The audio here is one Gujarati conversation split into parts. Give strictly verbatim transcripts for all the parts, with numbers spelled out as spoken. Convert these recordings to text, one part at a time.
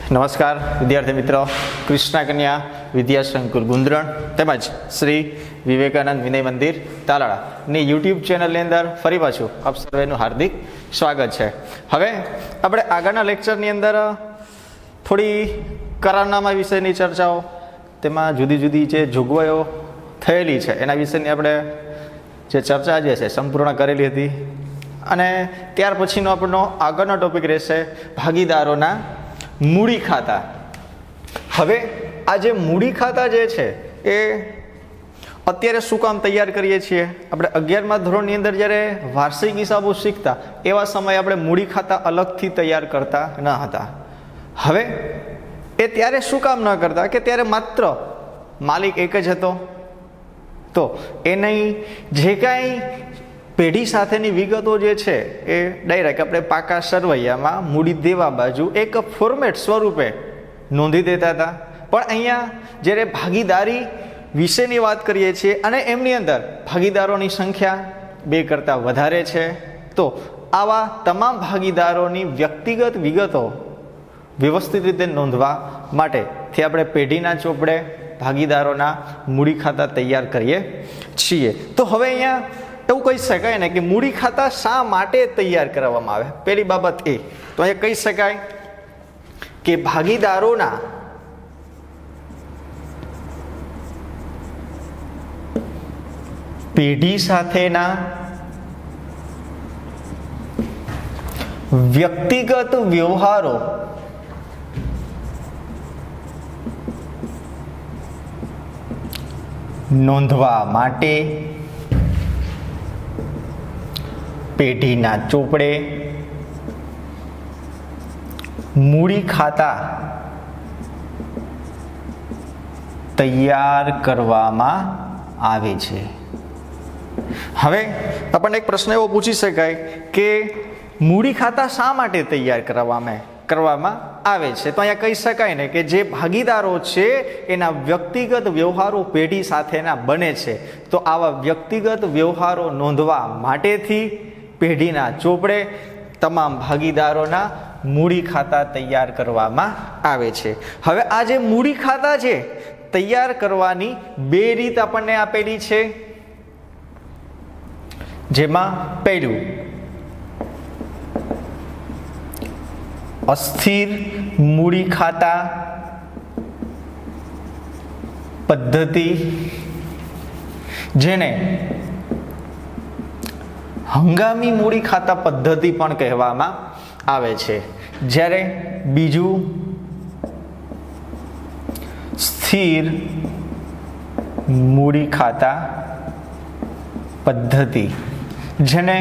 નમસ્કાર વિદ્યાર્થી મિત્રો, કૃષ્ણા કન્યા વિદ્યા સંકુલ ગુંદરણ તેમજ શ્રી વિવેકાનંદ વિનય મંદિર તાલાળાની યુટ્યુબ ચેનલની અંદર ફરી પાછું આપ સર્વેનું હાર્દિક સ્વાગત છે. હવે આપણે આગળના લેક્ચરની અંદર થોડી કરારનામા વિષયની ચર્ચાઓ, તેમાં જુદી જુદી જે જોગવાઈઓ થયેલી છે એના વિશેની આપણે જે ચર્ચા જે છે સંપૂર્ણ કરેલી હતી. અને ત્યાર પછીનો આપણો આગળનો ટોપિક રહેશે ભાગીદારોના મૂડી ખાતા. હવે આ જે મૂડી ખાતા જે છે એ અત્યારે શું કામ તૈયાર કરીએ છીએ? આપણે અગિયારમા ધોરણની અંદર જ્યારે વાર્ષિક હિસાબો શીખતા એવા સમયે આપણે મૂડી ખાતા અલગથી તૈયાર કરતા ન હતા. હવે એ ત્યારે શું કામ ન કરતા કે ત્યારે માત્ર માલિક એક જ હતો, તો એની જે કાંઈ પેઢી સાથેની વિગતો જે છે એ ડાયરેક્ટ આપણે પાકા સરવૈયામાં મૂડી દેવા બાજુ એક ફોર્મેટ સ્વરૂપે નોંધી દેતા હતા. પણ અહીંયા જ્યારે ભાગીદારી વિશેની વાત કરીએ છીએ અને એમની અંદર ભાગીદારોની સંખ્યા બે કરતાં વધારે છે, તો આવા તમામ ભાગીદારોની વ્યક્તિગત વિગતો વ્યવસ્થિત રીતે નોંધવા માટેથી આપણે પેઢીના ચોપડે ભાગીદારોના મૂડી ખાતા તૈયાર કરીએ છીએ. તો હવે અહીંયા એવું કહી શકાય ને કે મૂડી ખાતા શા માટે તૈયાર કરવામાં આવે? પહેલી બાબત એ તો અહીંયા કહી શકાય કે ભાગીદારોના પેઢી સાથેના વ્યક્તિગત વ્યવહારો નોંધવા માટે પેઢીના ચોપડે મૂડી ખાતા તૈયાર કરવામાં આવે છે. હવે આપણને એક પ્રશ્ન એવો પૂછી શકાય કે મૂડી ખાતા શા માટે તૈયાર કરવામાં કરવામાં આવે છે? તો અહીંયા કહી શકાય ને કે જે ભાગીદારો છે એના વ્યક્તિગત વ્યવહારો પેઢી સાથેના બને છે, તો આવા વ્યક્તિગત વ્યવહારો નોંધવા માટેથી પેઢીના ચોપડે તમામ ભાગીદારોના મૂડી ખાતા તૈયાર કરવામાં આવે છે. હવે આ જે મૂડી ખાતા છે તૈયાર કરવાની બે રીત આપણને આપેલી છે, જેમાં પહેલું અસ્થિર મૂડી ખાતા પદ્ધતિ, જેને હંગામી મૂડી ખાતા પદ્ધતિ પણ કહેવામાં આવે છે. જ્યારે બીજું સ્થિર મૂડી ખાતા પદ્ધતિ, જેને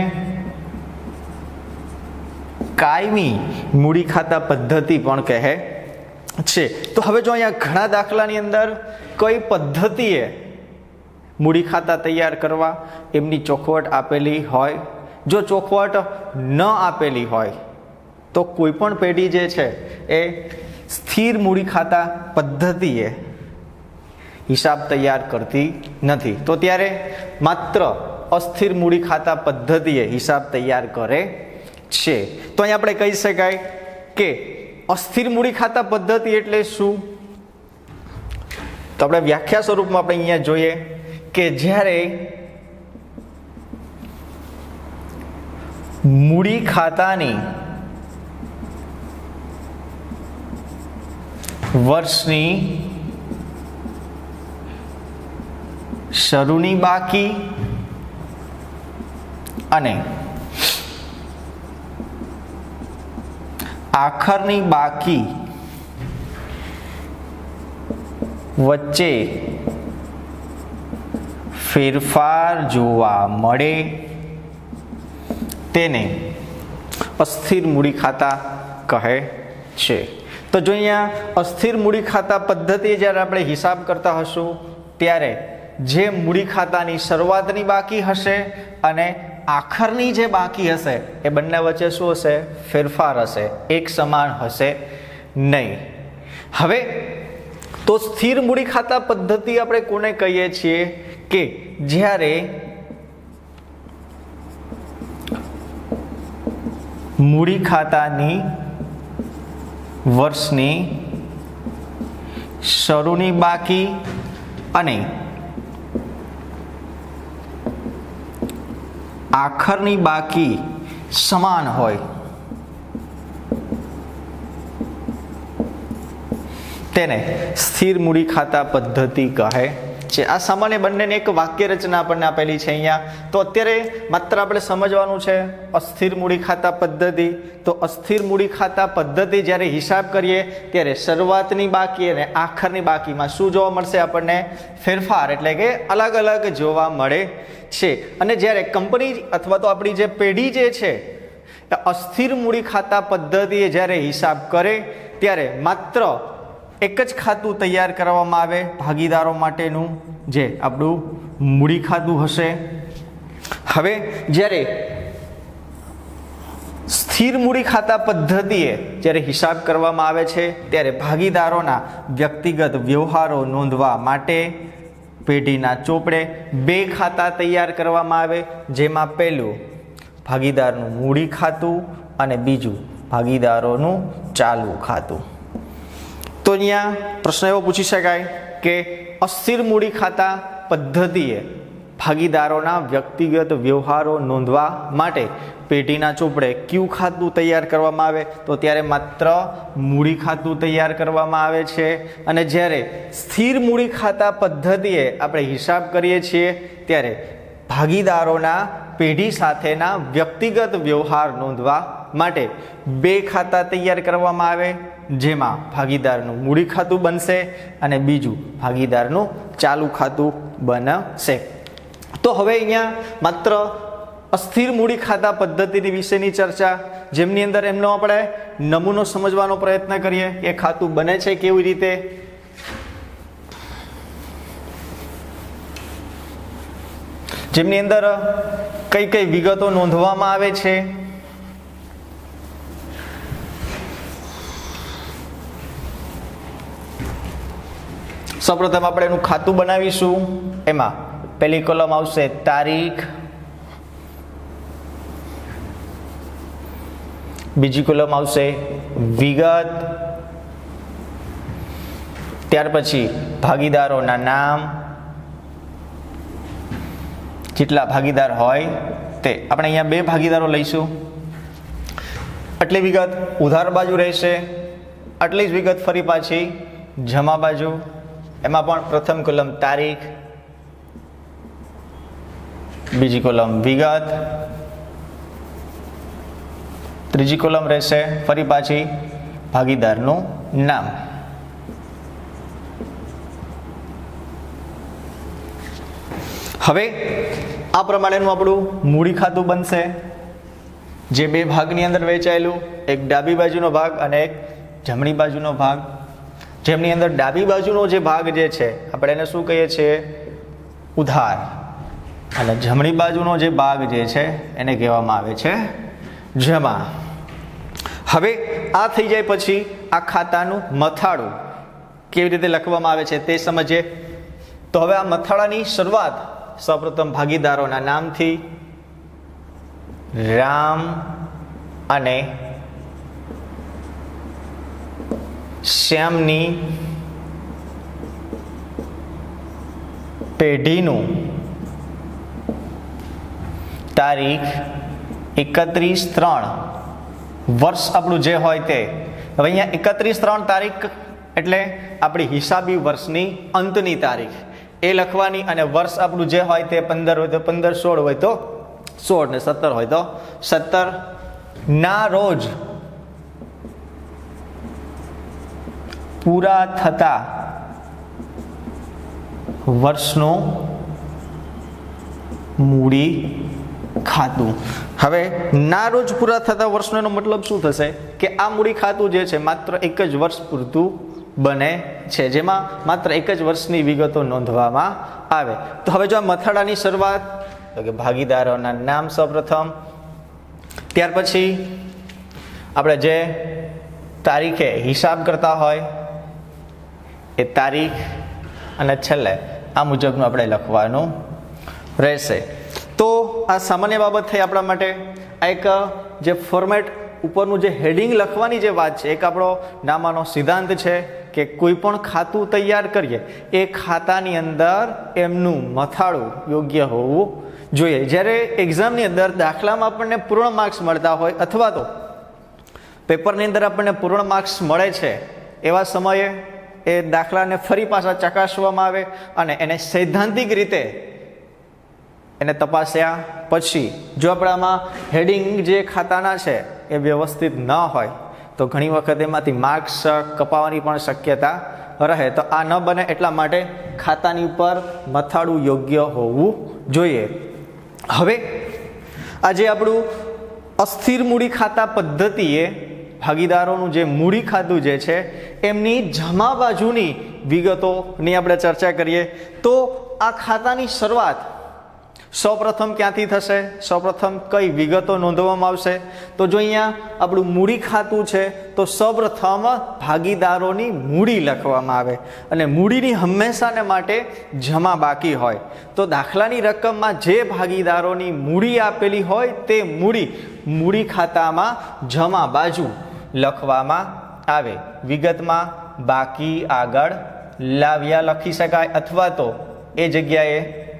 કાયમી મૂડી ખાતા પદ્ધતિ પણ કહે છે. તો હવે જો અહીંયા ઘણા દાખલાની અંદર કઈ પદ્ધતિએ મૂડી ખાતા તૈયાર કરવા એમની ચોખવટ આપેલી હોય, જો ચોખવટ ન આપેલી હોય તો કોઈ પણ પેઢી જે છે એ સ્થિર મૂડી ખાતા પદ્ધતિએ હિસાબ તૈયાર કરતી નથી, તો ત્યારે માત્ર અસ્થિર મૂડી ખાતા પદ્ધતિએ હિસાબ તૈયાર કરે છે. તો અહીં આપણે કહી શકાય કે અસ્થિર મૂડી ખાતા પદ્ધતિ એટલે શું? તો આપણે વ્યાખ્યા સ્વરૂપમાં આપણે અહીંયા જોઈએ કે જ્યારે મૂડી ખાતાની વર્ષની શરૂની બાકી અને આખરની બાકી વચ્ચે ફેરફાર જોવા મળે તેને અસ્થિર મૂડી ખાતા કહે છે. તો જો અહીંયા અસ્થિર મૂડી ખાતા પદ્ધતિ જ્યારે આપણે હિસાબ કરતા હશું ત્યારે જે મૂડી ખાતાની શરૂઆતની બાકી હશે અને આખરની જે બાકી હશે એ બંને વચ્ચે શું હશે? ફેરફાર હશે, એક સમાન હશે નહીં. હવે તો સ્થિર મૂડી ખાતા પદ્ધતિ આપણે કોને કહીએ છીએ? કે જ્યારે મૂડી ખાતાની વર્ષની શરૂની બાકી અને આખરની બાકી સમાન હોય તેને સ્થિર મૂડી ખાતા પદ્ધતિ કહે છે। આ સામાન્ય બંનેની એક વાક્ય રચના આપણને આપેલી છે અહીંયા। તો અત્યારે માત્ર આપણે સમજવાનું છે અસ્થિર મૂડી ખાતા પદ્ધતિ। તો અસ્થિર મૂડી ખાતા પદ્ધતિ જ્યારે હિસાબ કરીએ ત્યારે શરૂઆતની બાકી અને આખરની બાકીમાં શું જોવા મળશે આપણને? ફેરફાર, એટલે કે અલગ અલગ જોવા મળે છે। અને જ્યારે કંપની અથવા તો આપણી જે પેઢી જે છે અસ્થિર મૂડી ખાતા પદ્ધતિએ જ્યારે હિસાબ કરે ત્યારે માત્ર એક જ ખાતું તૈયાર કરવામાં આવે ભાગીદારો માટેનું, જે આપણું મૂડી ખાતું હશે। હવે જ્યારે સ્થિર મૂડી ખાતા પદ્ધતિએ જ્યારે હિસાબ કરવામાં આવે છે ત્યારે ભાગીદારોના વ્યક્તિગત વ્યવહારો નોંધવા માટે પેઢીના ચોપડે બે ખાતા તૈયાર કરવામાં આવે, જેમાં પહેલું ભાગીદારનું મૂડી ખાતું અને બીજું ભાગીદારોનું ચાલુ ખાતું। તો અહીંયા પ્રશ્ન એવો પૂછી શકાય કે અસ્થિર મૂડી ખાતા પદ્ધતિએ ભાગીદારોના વ્યક્તિગત વ્યવહારો નોંધવા માટે પેઢીના ચોપડે કયું ખાતું તૈયાર કરવામાં આવે? તો ત્યારે માત્ર મૂડી ખાતું તૈયાર કરવામાં આવે છે। અને જ્યારે સ્થિર મૂડી ખાતા પદ્ધતિએ આપણે હિસાબ કરીએ છીએ ત્યારે ભાગીદારોના પેઢી સાથેના વ્યક્તિગત વ્યવહાર નોંધવા માટે બે ખાતા તૈયાર કરવામાં આવે, જેમાં ભાગીદારનું મૂડી ખાતું બનશે અને બીજું ભાગીદારનું ચાલુ ખાતું બનશે। તો હવે અહીંયા માત્ર અસ્થિર મૂડી ખાતા પદ્ધતિની વિશેની ચર્ચા, જેમની અંદર એમનો આપણે નમૂનો સમજવાનો પ્રયત્ન કરીએ કે ખાતું બને છે કેવી રીતે। જેમની અંદર કઈ કઈ વિગતો નોંધવામાં આવે છે। સૌપ્રથમ આપણે એનું ખાતું બનાવીશું। એમાં પહેલી કોલમ આવશે તારીખ, બીજી કોલમ આવશે વિગત, ત્યાર પછી ભાગીદારોના નામ, જેટલા ભાગીદાર હોય તે। આપણે અહીંયા બે ભાગીદારો લઈશું, આટલી વિગત ઉધાર બાજુ રહેશે, આટલી જ વિગત ફરી પાછી જમા બાજુ। એમાં પણ પ્રથમ કોલમ તારીખ, બીજી કોલમ વિગત, ત્રીજી કોલમ રહેશે ફરી પાછી ભાગીદારનું નામ। હવે આ પ્રમાણેનું આપણું મૂડી ખાતું બનશે, જે બે ભાગની અંદર વહેંચાયેલું, એક ડાબી બાજુનો ભાગ અને એક જમણી બાજુનો ભાગ। જેમની અંદર ડાબી બાજુનો જે ભાગ જે છે આપણે એને શું કહીએ છીએ? ઉધાર, અને જમણી બાજુનો જે ભાગ જે છે એને કહેવામાં આવે છે જમા। હવે આ થઈ જાય પછી આ ખાતાનું મથાળું કેવી રીતે લખવામાં આવે છે તે સમજીએ। તો હવે આ મથાળાની શરૂઆત સૌપ્રથમ ભાગીદારોના નામથી, રામ અને શ્યામની પેઢીનું તારીખ એકત્રીસ ત્રણ વર્ષ આપણું જે હોય તે। હવે અહીંયા એકત્રીસ ત્રણ તારીખ એટલે આપણી હિસાબી વર્ષની અંતની તારીખ એ લખવાની, અને વર્ષ આપણું જે હોય તે પંદર હોય તો પંદર, સોળ હોય તો સોળ ને સત્તર હોય તો સત્તર ના રોજ પૂરા થતા વર્ષનું મૂડી ખાતું। હવે ના રોજ પૂરા થતા વર્ષનો એનો મતલબ શું થશે કે આ મૂડી ખાતું જે છે માત્ર એક જ વર્ષ પૂરતું બને છે, જેમાં માત્ર એક જ વર્ષની વિગતો નોંધવામાં આવે। તો હવે જો આ મથાળાની શરૂઆત તો કે ભાગીદારોના નામ સૌપ્રથમ, ત્યાર પછી આપણે જે તારીખે હિસાબ કરતા હોય એ તારીખ, અને છેલ્લે આ મુજબનું આપણે લખવાનું રહેશે। તો આ સામાન્ય બાબત થઈ આપણા માટે। આ એક જે ફોર્મેટ ઉપરનું જે હેડિંગ લખવાની જે વાત છે, એક આપણો નામાનો સિદ્ધાંત છે કે કોઈ પણ ખાતું તૈયાર કરીએ એ ખાતાની અંદર એમનું મથાળું યોગ્ય હોવું જોઈએ. જ્યારે એક્ઝામની અંદર દાખલામાં આપણને પૂર્ણ માર્ક્સ મળતા હોય અથવા તો પેપરની અંદર આપણને પૂર્ણ માર્ક્સ મળે છે, એવા સમયે એ દાખલાને ફરી પાછા ચકાસવામાં આવે અને એને સૈદ્ધાંતિક રીતે એને તપાસ્યા પછી જો આપણામાં હેડિંગ જે ખાતાના છે એ વ્યવસ્થિત ન હોય તો ઘણી વખત એમાંથી માર્ક્સ કપાવવાની પણ શક્યતા રહે. તો આ ન બને એટલા માટે ખાતાની ઉપર મથાળું યોગ્ય હોવું જોઈએ. હવે આજે આપણું અસ્થિર મૂડી ખાતા પદ્ધતિએ ભાગીદારોનું જે મૂડી ખાતું જે છે એમની જમા બાજુની વિગતોની આપણે ચર્ચા કરીએ. તો આ ખાતાની શરૂઆત સૌપ્રથમ ક્યાંથી થશે, સૌપ્રથમ કઈ વિગતો નોંધવામાં આવશે? તો જો અહીંયા આપણું મૂડી ખાતું છે તો સૌપ્રથમ ભાગીદારોની મૂડી લખવામાં આવે અને મૂડીની હંમેશાને માટે જમા બાકી હોય. તો દાખલાની રકમમાં જે ભાગીદારોની મૂડી આપેલી હોય તે મૂડી મૂડી ખાતામાં જમા બાજુ લખવામાં આવે. વિગતમાં બાકી આગળ લાવ્યા લખી શકાય અથવા તો એ જગ્યાએ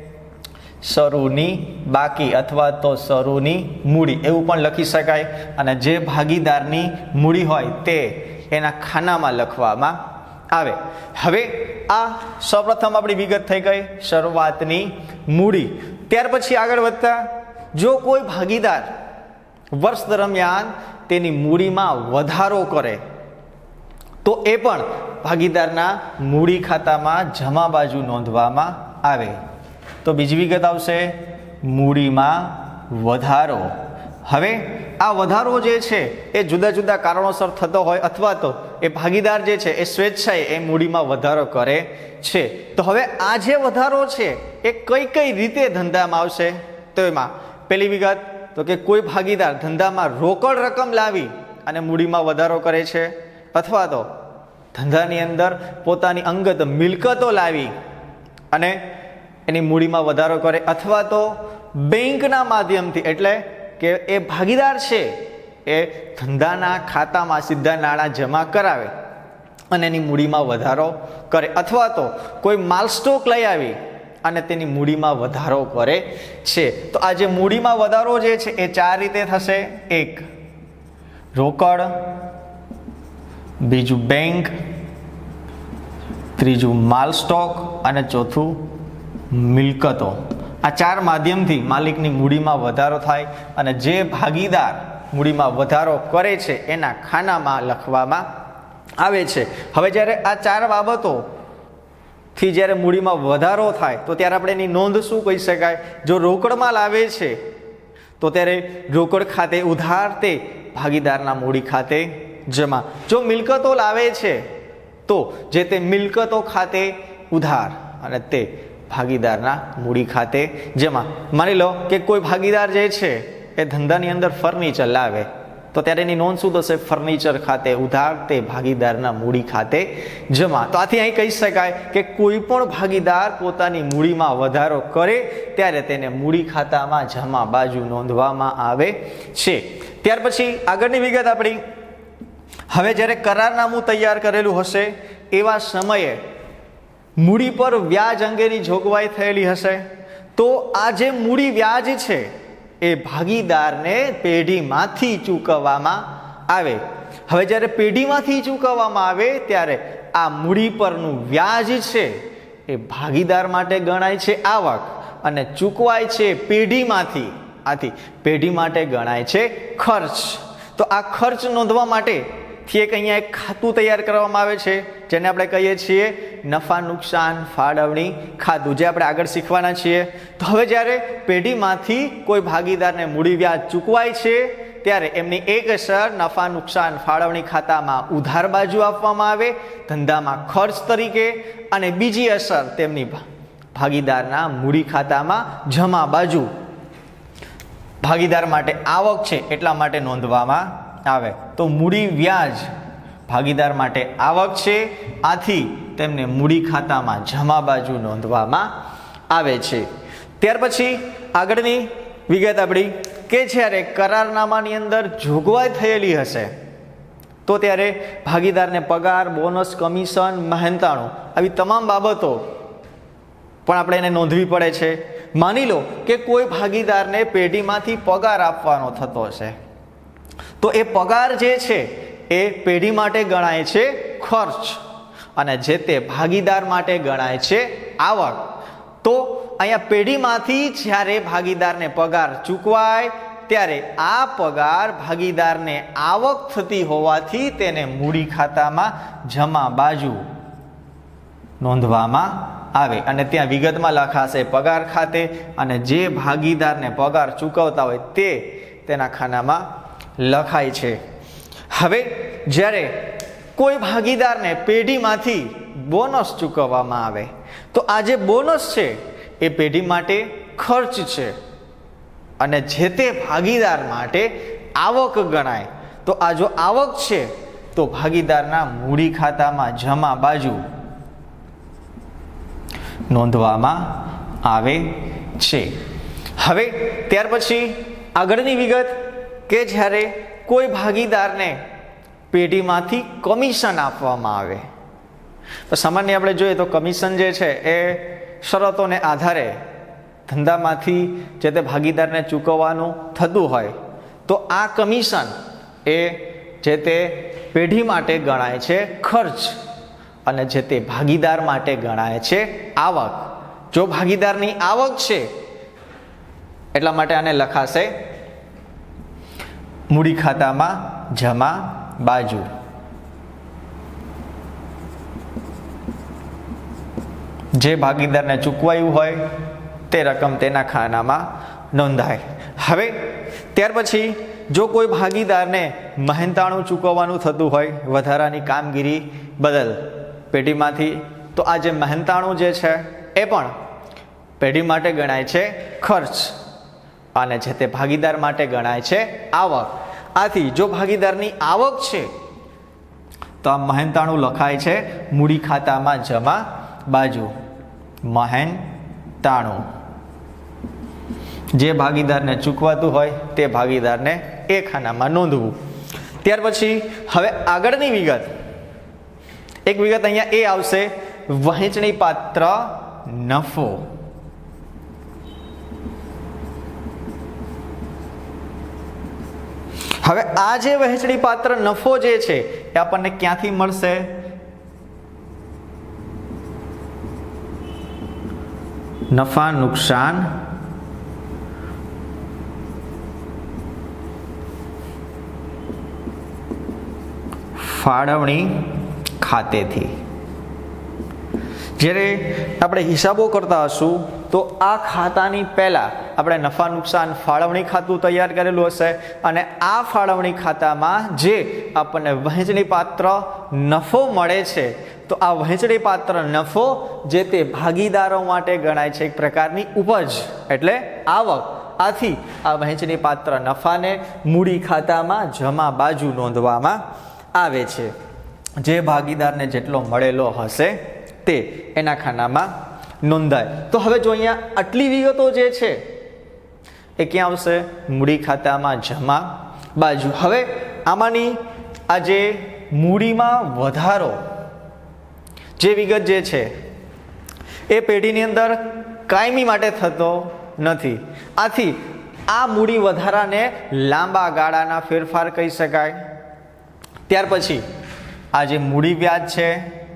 શરૂની બાકી અથવા તો શરૂની મૂડી એવું પણ લખી શકાય. અને જે ભાગીદારની મૂડી હોય તે એના ખાનામાં લખવામાં આવે. હવે આ સૌપ્રથમ આપણી વિગત થઈ ગઈ શરૂઆતની મૂડી. ત્યાર પછી આગળ વધતા જો કોઈ ભાગીદાર વર્ષ દરમિયાન તેની મૂડીમાં વધારો કરે તો એ પણ ભાગીદારના મૂડી ખાતામાં જમા બાજુ નોંધવામાં આવે. તો બીજી વિગત આવશે મૂડીમાં વધારો. હવે આ વધારો જે છે એ જુદા જુદા કારણોસર થતો હોય અથવા તો એ ભાગીદાર જે છે એ સ્વેચ્છાએ એ મૂડીમાં વધારો કરે છે. તો હવે આ જે વધારો છે એ કઈ કઈ રીતે ધંધામાં આવશે? તો એમાં પહેલી વિગત તો કે કોઈ ભાગીદાર ધંધામાં રોકડ રકમ લાવી અને મૂડીમાં વધારો કરે છે અથવા તો ધંધાની અંદર પોતાની અંગત મિલકતો લાવી અને એની મૂડીમાં વધારો કરે અથવા તો બેંકના માધ્યમથી એટલે કે એ ભાગીદાર છે એ ધંધાના ખાતામાં સીધા નાણાં જમા કરાવે અને એની મૂડીમાં વધારો કરે અથવા તો કોઈ માલ સ્ટોક લઈ આવી અને તેની મૂડીમાં વધારો કરે છે. તો આ જે મૂડીમાં વધારો જે છે એ ચાર રીતે થશે. એક રોકડ, બીજું બેંક, ત્રીજું માલ સ્ટોક અને ચોથું મિલકતો. આ ચાર માધ્યમથી માલિકની મૂડીમાં વધારો થાય અને જે ભાગીદાર મૂડીમાં વધારો કરે છે એના ખાનામાં લખવામાં આવે છે. હવે જ્યારે આ ચાર બાબતો થી જ્યારે મૂડીમાં વધારો થાય તો ત્યારે આપણે એની નોંધ શું કહી શકાય? જો રોકડમાં લાવે છે તો ત્યારે રોકડ ખાતે ઉધાર તે ભાગીદારના મૂડી ખાતે જમા. જો મિલકતો લાવે છે તો જે તે મિલકતો ખાતે ઉધાર અને તે ભાગીદારના મૂડી ખાતે જમા. માની લો કે કોઈ ભાગીદાર જે છે એ ધંધાની અંદર ફર્નિચર લાવે તો ત્યારે એની નોંધ શું થશે? ફર્નિચર ખાતે ઉધાર તે ભાગીદારના મૂડી ખાતે જમા. તો આથી અહીં કહી શકાય કે કોઈ પણ ભાગીદાર પોતાની મૂડીમાં વધારો કરે ત્યારે તેને મૂડી ખાતામાં જમા બાજુ નોંધવામાં આવે છે. ત્યાર પછી આગળની વિગત આપણી, હવે જ્યારે કરારનામું તૈયાર કરેલું હશે એવા સમયે મૂડી પર વ્યાજ અંગેની જોગવાઈ થયેલી હશે તો આ જે મૂડી વ્યાજ છે એ ભાગીદારને પેઢીમાંથી ચૂકવવામાં આવે. હવે જ્યારે પેઢીમાંથી ચૂકવવામાં આવે ત્યારે આ મૂડી પરનું વ્યાજ છે એ ભાગીદાર માટે ગણાય છે આવક અને ચૂકવાય છે પેઢીમાંથી. આથી પેઢી માટે ગણાય છે ખર્ચ. તો આ ખર્ચ નોંધવા માટે થી એક અહીંયા એક ખાતું તૈયાર કરવામાં આવે છે જેને આપણે કહીએ છીએ નફા નુકસાન ફાળવણી ખાતું, જે આપણે આગળ શીખવાના છીએ. તો હવે જ્યારે પેઢીમાંથી કોઈ ભાગીદારને મૂડી વ્યાજ ચૂકવાય છે ત્યારે એમની એક અસર નફા નુકસાન ફાળવણી ખાતામાં ઉધાર બાજુ આપવામાં આવે ધંધામાં ખર્ચ તરીકે, અને બીજી અસર તેમની ભાગીદારના મૂડી ખાતામાં જમા બાજુ ભાગીદાર માટે આવક છે એટલા માટે નોંધવામાં આવે. તો મૂડી વ્યાજ ભાગીદાર માટે આવક છે, આથી તેમને મૂડી ખાતામાં જમા બાજુ નોંધવામાં આવે છે. ત્યાર પછી આગળની વિગત આપણી કે જ્યારે કરારનામાની અંદર જોગવાઈ થયેલી હશે તો ત્યારે ભાગીદારને પગાર, બોનસ, કમિશન, મહેનતાણું આવી તમામ બાબતો પણ આપણે એને નોંધવી પડે છે. માની લો કે કોઈ ભાગીદારને પેઢીમાંથી પગાર આપવાનો થતો હશે તો એ પગાર જે છે એ પેઢી માટે ગણાય છે ખર્ચ અને જે તે ભાગીદાર માટે ગણાય છે આવક. તો અહીંયા પેઢીમાંથી જ્યારે ભાગીદારને પગાર ચૂકવાય ત્યારે આ પગાર ભાગીદારને આવક થતી હોવાથી તેને મૂડી ખાતામાં જમા બાજુ નોંધવામાં આવે અને ત્યાં વિગતમાં લખાશે પગાર ખાતે અને જે ભાગીદારને પગાર ચૂકવતા હોય તે તેના ખાનામાં લખાય છે. હવે જ્યારે કોઈ ભાગીદારને પેઢીમાંથી બોનસ ચૂકવવામાં આવે તો આ જે બોનસ છે એ પેઢી માટે ખર્ચ છે અને જે તે ભાગીદાર માટે આવક ગણાય. તો આ જો આવક છે તો ભાગીદારના મૂડી ખાતામાં જમા બાજુ નોંધવામાં આવે છે. હવે ત્યાર પછી આગળની વિગત કે જ્યારે કોઈ ભાગીદારને પેઢીમાંથી કમિશન આપવામાં આવે તો સામાન્ય આપણે જોઈએ તો કમિશન જે છે એ શરતોને આધારે ધંધામાંથી જે તે ભાગીદારને ચૂકવવાનું થતું હોય તો આ કમિશન એ જે તે પેઢી માટે ગણાય છે ખર્ચ અને જે તે ભાગીદાર માટે ગણાય છે આવક. જો ભાગીદારની આવક છે એટલા માટે આને લખાશે મૂડી ખાતામાં જમા બાજુ. જે ભાગીદારને ચૂકવાયું હોય તે રકમ તેના ખાનામાં નોંધાય. હવે ત્યાર પછી જો કોઈ ભાગીદારને મહેનતાણું ચૂકવવાનું થતું હોય વધારાની કામગીરી બદલ પેઢીમાંથી તો આ જે મહેનતાણું જે છે એ પણ પેઢી માટે ગણાય છે ખર્ચ અને જે તે ભાગીદાર માટે ગણાય છે આવક. આથી જો ભાગીદારની આવક છે તો આ મહેનતાણું લખાય છે મૂડી ખાતામાં જમા બાજુ મહેનતાણું. જે ભાગીદારને ચૂકવાતું હોય તે ભાગીદારને એ ખાનામાં નોંધવું. ત્યાર પછી હવે આગળની વિગત એક વિગત અહીંયા એ આવશે વહેંચણી પાત્ર નફો. હવે આ જે વહેંચણી પાત્ર નફો જે છે એ આપણને ક્યાંથી મળશે? નફા નુકસાન ફાળવણી ખાતેથી. જ્યારે આપણે હિસાબો કરતા હશું તો આ ખાતાની પહેલા આપણે નફા નુકસાન ફાળવણી ખાતું તૈયાર કરેલું હશે અને આ ફાળવણી ખાતામાં જે આપણને વહેંચણી પાત્ર નફો મળે છે તો આ વહેંચણી પાત્ર નફો જે તે ભાગીદારો માટે ગણાય છે એક પ્રકારની ઉપજ એટલે આવક. આથી આ વહેંચણી પાત્ર નફાને મૂડી ખાતામાં જમા બાજુ નોંધવામાં આવે છે. જે ભાગીદારને જેટલો મળેલો હશે તે એના ખાનામાં નોંધાય. તો હવે જો અહીંયા આટલી વિગતો જે છે એ ક્યાં આવશે? મૂડી ખાતામાં જમા બાજુ. હવે આમાંની આ જે મૂડીમાં વધારો જે વિગત જે છે એ પેઢીની અંદર કાયમી માટે થતો નથી. આથી આ મૂડી વધારાને લાંબા ગાળાના ફેરફાર કહી શકાય. ત્યાર પછી આ જે મૂડી વ્યાજ છે,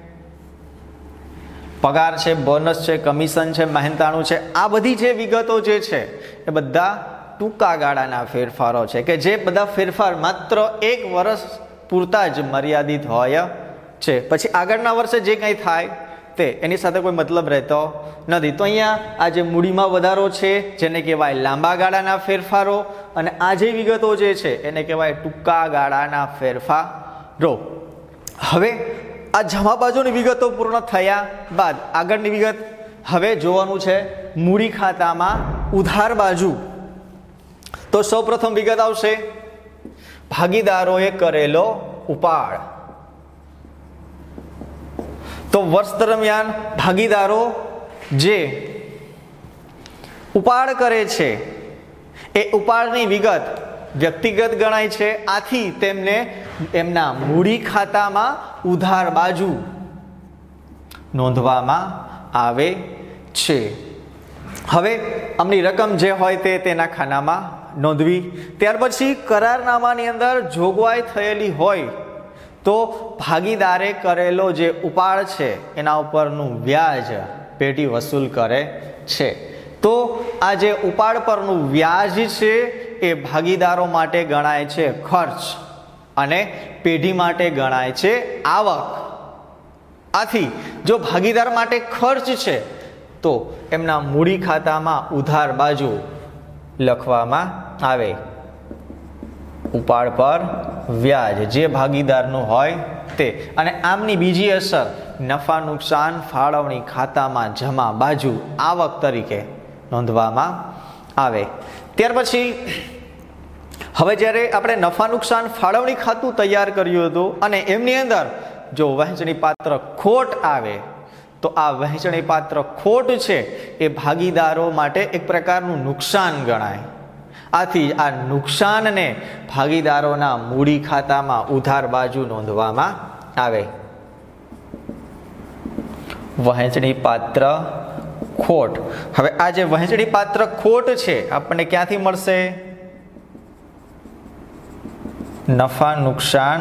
પગાર છે, બોનસ છે, કમિશન છે, મહેનતાણું છે, આ બધી જે વિગતો જે છે એ બધા ટૂંકા ગાળાના ફેરફારો છે કે જે બધા ફેરફાર માત્ર એક વર્ષ પૂરતા જ મર્યાદિત હોય છે. પછી આગળના વર્ષે જે કંઈ થાય તે એની સાથે કોઈ મતલબ રહેતો નથી. તો અહીંયા આ જે મૂડીમાં વધારો છે જેને કહેવાય લાંબા ગાળાના ફેરફારો અને આ જે વિગતો જે છે એને કહેવાય ટૂંકા ગાળાના ફેરફારો. હવે આ જમા બાજુની વિગતો પૂર્ણ થયા બાદ આગળની વિગત હવે જોવાનું છે મૂડી ખાતામાં ઉધાર બાજુ. તો સૌ પ્રથમ વિગત આવશે ભાગીદારોએ કરેલો ઉપાડ. તો વર્ષ દરમિયાન ભાગીદારો જે ઉપાડ કરે છે એ ઉપાડની વિગત વ્યક્તિગત ગણાય છે, આથી તેમને એમના મૂડી ખાતામાં ઉધાર બાજુ નોંધવામાં આવે છે. હવે આમની રકમ જે હોય તે તેના ખાનામાં નોંધવી. ત્યાર પછી કરારનામાની અંદર જોગવાઈ થયેલી હોય તો ભાગીદારે કરેલો જે ઉપાડ છે એના ઉપરનું વ્યાજ પેઢી વસૂલ કરે છે. તો આ જે ઉપાડ પરનું વ્યાજ છે એ ભાગીદારો માટે ગણાય છે ખર્ચ અને પેઢી માટે ગણાય છે આવક. આથી જો ભાગીદાર માટે ખર્ચ છે તો એમના મૂડી ખાતામાં ઉધાર બાજુ લખવામાં આવે. ઉપાડ પર વ્યાજ જે ભાગીદારનું હોય તે. અને આમની બીજી અસર નફા નુકસાન ફાળવણી ખાતામાં જમા બાજુ આવક તરીકે નોંધવામાં આવે. ત્યાર પછી હવે જ્યારે આપણે નફા નુકસાન ફાળવણી ખાતું તૈયાર કર્યું હતું અને એમની અંદર જો વહેંચણી પાત્ર ખોટ આવે તો આ વહેંચણી પાત્ર ખોટ છે એ ભાગીદારો માટે એક પ્રકારનું નુકસાન ગણાય. આથી આ નુકસાનને ભાગીદારોના મૂડી ખાતામાં ઉધાર બાજુ નોંધવામાં આવે. વહેંચણી પાત્ર ખોટ. હવે આ જે વહેંચણી પાત્ર ખોટ છે આપણને ક્યાંથી મળશે? નફા નુકસાન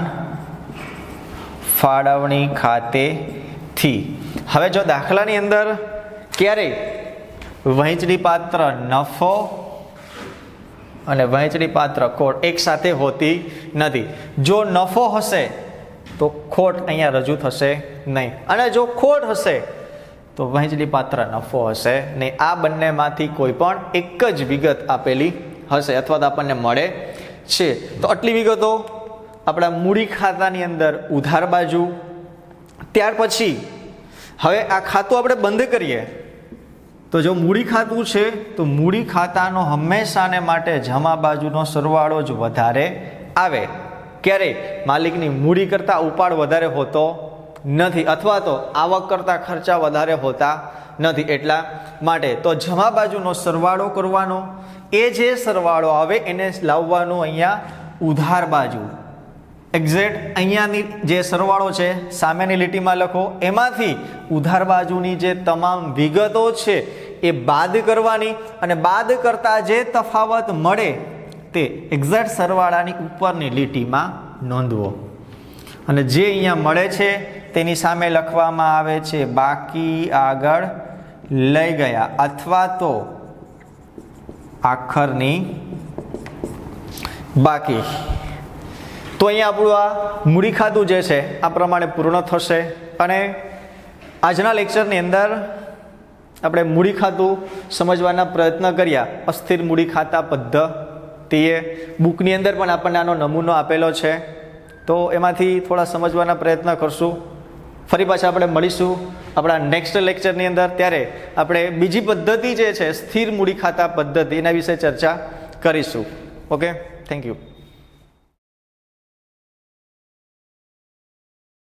ફાળવણી ખાતેથી. હવે જો દાખલાની અંદર ક્યારેય વહેંચણી પાત્ર નફો અને વહેંચણી પાત્ર ખોટ એક સાથે હોતી નથી. જો નફો હશે તો ખોટ અહીંયા રજૂ થશે નહીં, અને જો ખોટ હશે તો વહેંચણી પાત્ર નફો હશે નહીં. આ બંનેમાંથી કોઈ પણ એક જ વિગત આપેલી હશે અથવા તો આપણને મળે છે. તો આટલી વિગતો આપણા મૂડી ખાતાની અંદર ઉધાર બાજુ. ત્યાર પછી હવે આ ખાતું આપણે બંધ કરીએ તો જો મૂડી ખાતું છે તો મૂડી ખાતાનો હંમેશાને માટે જમા બાજુનો સરવાળો જ વધારે આવે. ક્યારે? માલિકની મૂડી કરતાં ઉપાડ વધારે હોતો નથી અથવા તો આવક કરતાં ખર્ચા વધારે હોતા નથી. એટલા માટે તો જમા બાજુનો સરવાળો કરવાનો, એ જે સરવાળો આવે એને લાવવાનો અહીંયા ઉધાર બાજુ. એક્ઝેક્ટ અહીંયાની જે સરવાળો છે સામેની લીટીમાં લખો, એમાંથી ઉધાર બાજુની જે તમામ વિગતો છે એ બાદ કરવાની, અને બાદ કરતા જે તફાવત મળે તે એક્ઝેક્ટ સરવાળાની ઉપરની લીટીમાં નોંધવો. અને જે અહીંયા મળે છે તેની સામે લખવામાં આવે છે બાકી આગળ લઈ ગયા અથવા તો આખરની બાકી. તો અહીંયા આપણું આ મૂડી ખાતું જે છે આ પ્રમાણે પૂર્ણ થશે. અને આજના લેક્ચરની અંદર આપણે મૂડી ખાતું સમજવાના પ્રયત્ન કર્યા. અસ્થિર મૂડી ખાતા પદ્ધતિએ બુકની અંદર પણ આપણને આનો નમૂનો આપેલો છે, તો એમાંથી થોડા સમજવાના પ્રયત્ન કરશું. ફરી પાછા આપણે મળીશું આપણા નેક્સ્ટ લેક્ચરની અંદર. ત્યારે આપણે બીજી પદ્ધતિ જે છે સ્થિર મૂડી ખાતા પદ્ધતિ એના વિશે ચર્ચા કરીશું. Okay, thank you.